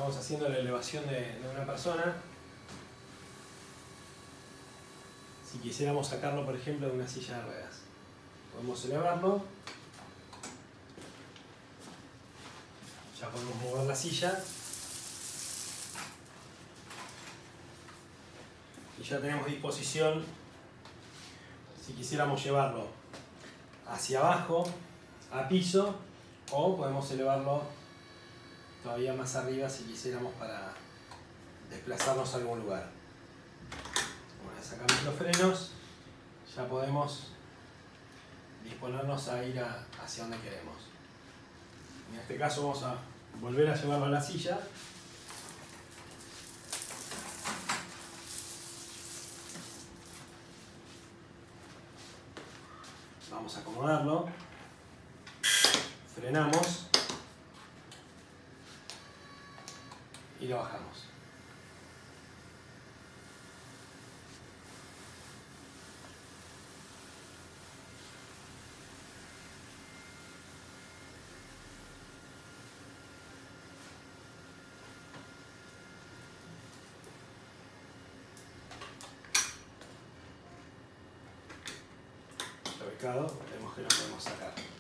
Estamos haciendo la elevación de una persona. Si quisiéramos sacarlo, por ejemplo, de una silla de ruedas, podemos elevarlo. Ya podemos mover la silla. Y ya tenemos disposición, si quisiéramos llevarlo hacia abajo, a piso, o podemos elevarlo todavía más arriba si quisiéramos para desplazarnos a algún lugar. Bueno, sacamos los frenos, ya podemos disponernos a ir hacia donde queremos. En este caso vamos a volver a llevarlo a la silla. Vamos a acomodarlo, frenamos y lo bajamos. Vemos que lo podemos sacar.